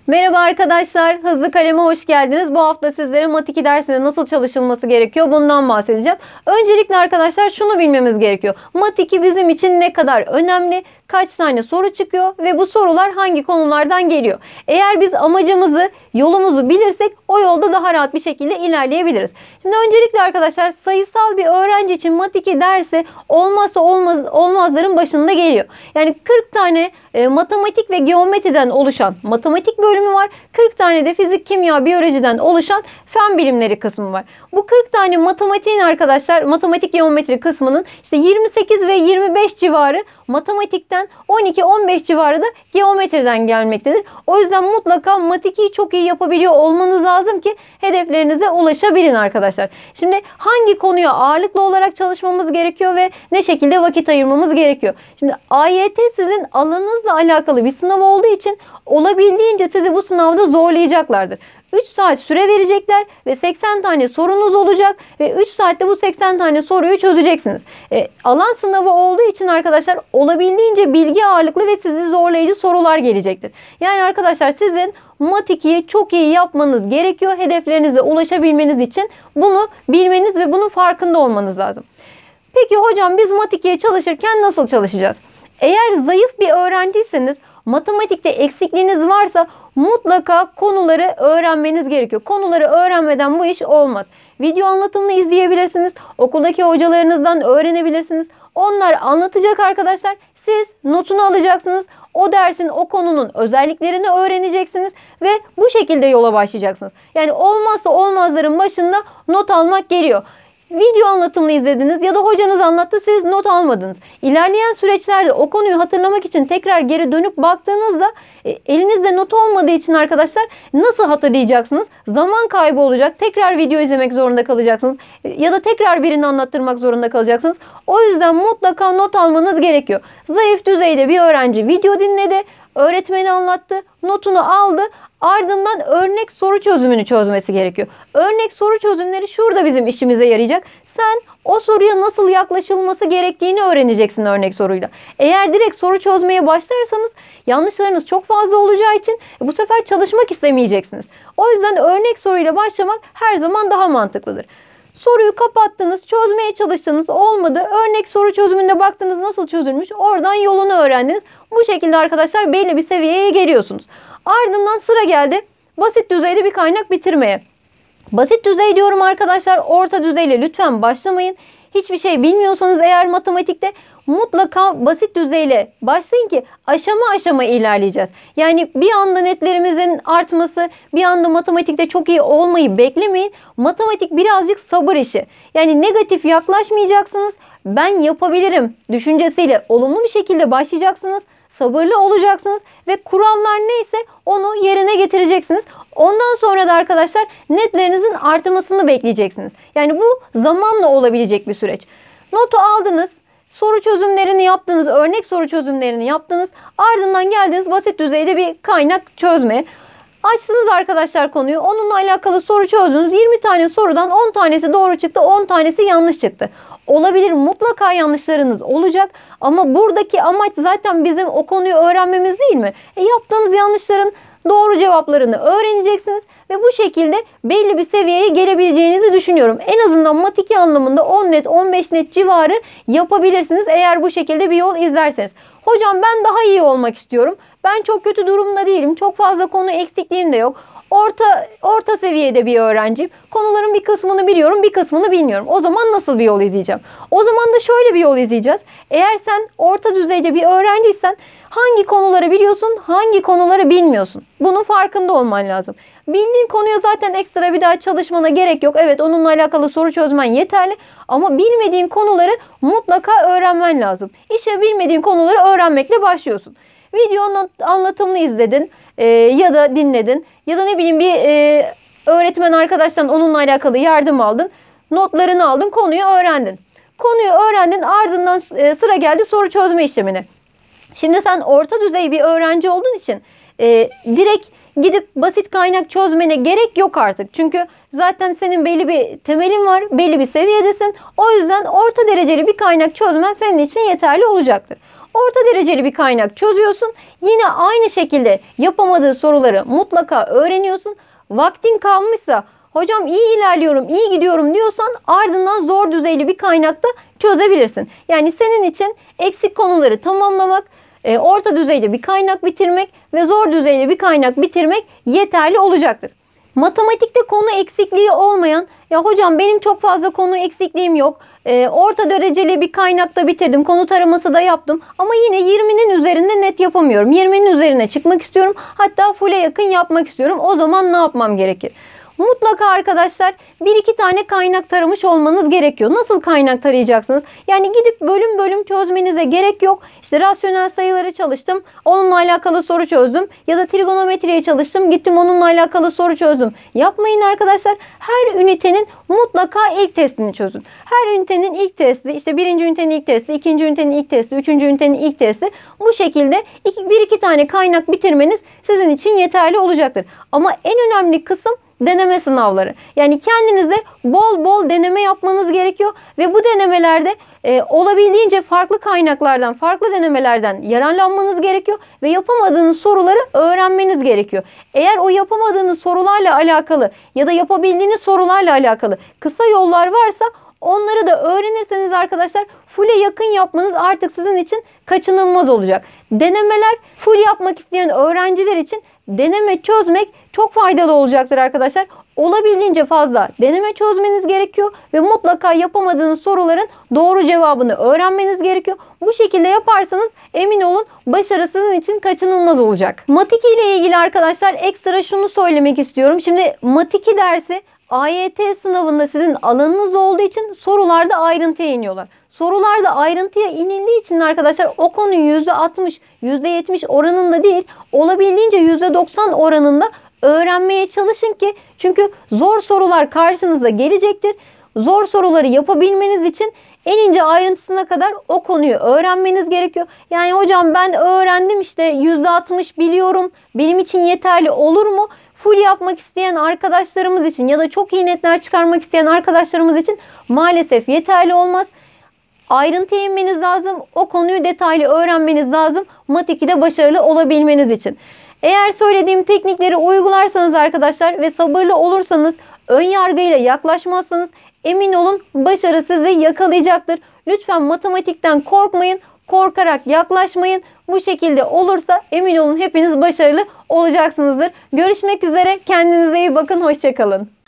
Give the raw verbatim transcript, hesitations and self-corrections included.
Merhaba arkadaşlar, Hızlı Kalem'e hoş geldiniz. Bu hafta sizlere Mat iki dersinde nasıl çalışılması gerekiyor bundan bahsedeceğim. Öncelikle arkadaşlar şunu bilmemiz gerekiyor. Mat iki bizim için ne kadar önemli, kaç tane soru çıkıyor ve bu sorular hangi konulardan geliyor? Eğer biz amacımızı, yolumuzu bilirsek o yolda daha rahat bir şekilde ilerleyebiliriz. Şimdi öncelikle arkadaşlar sayısal bir öğrenci için Mat iki dersi olmazsa olmaz, olmazların başında geliyor. Yani kırk tane e, matematik ve geometriden oluşan matematik bölümü var. kırk tane de fizik, kimya, biyolojiden oluşan fen bilimleri kısmı var. Bu kırk tane matematiğin arkadaşlar matematik geometri kısmının işte yirmi sekiz ve yirmi beş civarı matematikten, on iki on beş civarı da geometriden gelmektedir. O yüzden mutlaka Mat ikiyi çok iyi yapabiliyor olmanız lazım ki hedeflerinize ulaşabilin arkadaşlar. Şimdi hangi konuya ağırlıklı olarak çalışmamız gerekiyor ve ne şekilde vakit ayırmamız gerekiyor? Şimdi A Y T sizin alanınızla alakalı bir sınav olduğu için olabildiğince sizi bu sınavda zorlayacaklardır. üç saat süre verecekler ve seksen tane sorunuz olacak ve üç saatte bu seksen tane soruyu çözeceksiniz. E, alan sınavı olduğu için arkadaşlar olabildiğince bilgi ağırlıklı ve sizi zorlayıcı sorular gelecektir. Yani arkadaşlar sizin Mat ikiyi çok iyi yapmanız gerekiyor. Hedeflerinize ulaşabilmeniz için bunu bilmeniz ve bunun farkında olmanız lazım. Peki hocam biz Mat ikiye çalışırken nasıl çalışacağız? Eğer zayıf bir öğrenciyseniz, matematikte eksikliğiniz varsa mutlaka konuları öğrenmeniz gerekiyor. Konuları öğrenmeden bu iş olmaz. Video anlatımını izleyebilirsiniz. Okuldaki hocalarınızdan öğrenebilirsiniz. Onlar anlatacak arkadaşlar. Siz notunu alacaksınız. O dersin, o konunun özelliklerini öğreneceksiniz ve bu şekilde yola başlayacaksınız. Yani olmazsa olmazların başında not almak geliyor. Video anlatımını izlediniz ya da hocanız anlattı, siz not almadınız. İlerleyen süreçlerde o konuyu hatırlamak için tekrar geri dönüp baktığınızda e, elinizde not olmadığı için arkadaşlar nasıl hatırlayacaksınız? Zaman kaybı olacak. Tekrar video izlemek zorunda kalacaksınız. E, ya da tekrar birini anlattırmak zorunda kalacaksınız. O yüzden mutlaka not almanız gerekiyor. Zayıf düzeyde bir öğrenci video dinledi, öğretmeni anlattı, notunu aldı. Ardından örnek soru çözümünü çözmesi gerekiyor. Örnek soru çözümleri şurada bizim işimize yarayacak. Sen o soruya nasıl yaklaşılması gerektiğini öğreneceksin örnek soruyla. Eğer direkt soru çözmeye başlarsanız yanlışlarınız çok fazla olacağı için bu sefer çalışmak istemeyeceksiniz. O yüzden örnek soruyla başlamak her zaman daha mantıklıdır. Soruyu kapattınız, çözmeye çalıştınız, olmadı. Örnek soru çözümünde baktınız nasıl çözülmüş, oradan yolunu öğrendiniz. Bu şekilde arkadaşlar belli bir seviyeye geliyorsunuz. Ardından sıra geldi basit düzeyde bir kaynak bitirmeye. Basit düzey diyorum arkadaşlar, orta düzeyle lütfen başlamayın. Hiçbir şey bilmiyorsanız eğer matematikte mutlaka basit düzeyle başlayın ki aşama aşama ilerleyeceğiz. Yani bir anda netlerimizin artması, bir anda matematikte çok iyi olmayı beklemeyin. Matematik birazcık sabır işi. Yani negatif yaklaşmayacaksınız. Ben yapabilirim düşüncesiyle olumlu bir şekilde başlayacaksınız. Sabırlı olacaksınız ve kurallar neyse onu yerine getireceksiniz. Ondan sonra da arkadaşlar netlerinizin artmasını bekleyeceksiniz. Yani bu zamanla olabilecek bir süreç. Notu aldınız, soru çözümlerini yaptınız, örnek soru çözümlerini yaptınız. Ardından geldiniz basit düzeyde bir kaynak çözmeye. Açtınız arkadaşlar konuyu, onunla alakalı soru çözdünüz. yirmi tane sorudan on tanesi doğru çıktı, on tanesi yanlış çıktı. Olabilir, mutlaka yanlışlarınız olacak ama buradaki amaç zaten bizim o konuyu öğrenmemiz değil mi? E, yaptığınız yanlışların doğru cevaplarını öğreneceksiniz ve bu şekilde belli bir seviyeye gelebileceğinizi düşünüyorum. En azından Mat iki anlamında on net on beş net civarı yapabilirsiniz eğer bu şekilde bir yol izlerseniz. Hocam ben daha iyi olmak istiyorum. Ben çok kötü durumda değilim. Çok fazla konu eksikliğim de yok. Orta orta seviyede bir öğrenciyim. Konuların bir kısmını biliyorum, bir kısmını bilmiyorum. O zaman nasıl bir yol izleyeceğim? O zaman da şöyle bir yol izleyeceğiz. Eğer sen orta düzeyde bir öğrenciysen hangi konuları biliyorsun, hangi konuları bilmiyorsun? Bunun farkında olman lazım. Bildiğin konuya zaten ekstra bir daha çalışmana gerek yok. Evet, onunla alakalı soru çözmen yeterli. Ama bilmediğin konuları mutlaka öğrenmen lazım. İşte bilmediğin konuları öğrenmekle başlıyorsun. Video anlatımını izledin e, ya da dinledin ya da ne bileyim bir e, öğretmen arkadaştan onunla alakalı yardım aldın. Notlarını aldın, konuyu öğrendin. Konuyu öğrendin, ardından e, sıra geldi soru çözme işlemine. Şimdi sen orta düzey bir öğrenci olduğun için e, direkt gidip basit kaynak çözmene gerek yok artık. Çünkü zaten senin belli bir temelin var, belli bir seviyedesin. O yüzden orta dereceli bir kaynak çözmen senin için yeterli olacaktır. Orta dereceli bir kaynak çözüyorsun. Yine aynı şekilde yapamadığı soruları mutlaka öğreniyorsun. Vaktin kalmışsa hocam iyi ilerliyorum, iyi gidiyorum diyorsan ardından zor düzeyli bir kaynakta çözebilirsin. Yani senin için eksik konuları tamamlamak, e, orta düzeyde bir kaynak bitirmek ve zor düzeyde bir kaynak bitirmek yeterli olacaktır. Matematikte konu eksikliği olmayan, ya hocam benim çok fazla konu eksikliğim yok, e, orta dereceli bir kaynakta bitirdim, konu taraması da yaptım ama yine yirminin üzerinde net yapamıyorum. yirminin üzerine çıkmak istiyorum, hatta full'e yakın yapmak istiyorum. O zaman ne yapmam gerekir? Mutlaka arkadaşlar bir iki tane kaynak taramış olmanız gerekiyor. Nasıl kaynak tarayacaksınız? Yani gidip bölüm bölüm çözmenize gerek yok. İşte rasyonel sayıları çalıştım, onunla alakalı soru çözdüm. Ya da trigonometriye çalıştım, gittim onunla alakalı soru çözdüm. Yapmayın arkadaşlar. Her ünitenin mutlaka ilk testini çözün. Her ünitenin ilk testi, işte birinci ünitenin ilk testi, ikinci ünitenin ilk testi, üçüncü ünitenin ilk testi. Bu şekilde iki, bir iki tane kaynak bitirmeniz sizin için yeterli olacaktır. Ama en önemli kısım deneme sınavları. Yani kendinize bol bol deneme yapmanız gerekiyor ve bu denemelerde e, olabildiğince farklı kaynaklardan, farklı denemelerden yararlanmanız gerekiyor ve yapamadığınız soruları öğrenmeniz gerekiyor. Eğer o yapamadığınız sorularla alakalı ya da yapabildiğiniz sorularla alakalı kısa yollar varsa onları da öğrenirseniz arkadaşlar full'e yakın yapmanız artık sizin için kaçınılmaz olacak. Denemeler full yapmak isteyen öğrenciler için deneme çözmek çok faydalı olacaktır arkadaşlar. Olabildiğince fazla deneme çözmeniz gerekiyor ve mutlaka yapamadığınız soruların doğru cevabını öğrenmeniz gerekiyor. Bu şekilde yaparsanız emin olun başarı sizin için kaçınılmaz olacak. Mat iki ile ilgili arkadaşlar ekstra şunu söylemek istiyorum. Şimdi Mat iki dersi A Y T sınavında sizin alanınız olduğu için sorularda ayrıntıya iniyorlar. Sorularda ayrıntıya inildiği için arkadaşlar o konuyu yüzde altmış, yüzde yetmiş oranında değil, olabildiğince yüzde doksan oranında öğrenmeye çalışın ki, çünkü zor sorular karşınıza gelecektir. Zor soruları yapabilmeniz için en ince ayrıntısına kadar o konuyu öğrenmeniz gerekiyor. Yani hocam ben öğrendim, işte yüzde altmış biliyorum, benim için yeterli olur mu? Full yapmak isteyen arkadaşlarımız için ya da çok iyi netler çıkarmak isteyen arkadaşlarımız için maalesef yeterli olmaz. Ayrıntıya inmeniz lazım. O konuyu detaylı öğrenmeniz lazım. Mat iki'de başarılı olabilmeniz için. Eğer söylediğim teknikleri uygularsanız arkadaşlar ve sabırlı olursanız, ön yargıyla yaklaşmazsanız emin olun başarı sizi yakalayacaktır. Lütfen matematikten korkmayın. Korkarak yaklaşmayın. Bu şekilde olursa emin olun hepiniz başarılı olacaksınızdır. Görüşmek üzere. Kendinize iyi bakın. Hoşça kalın.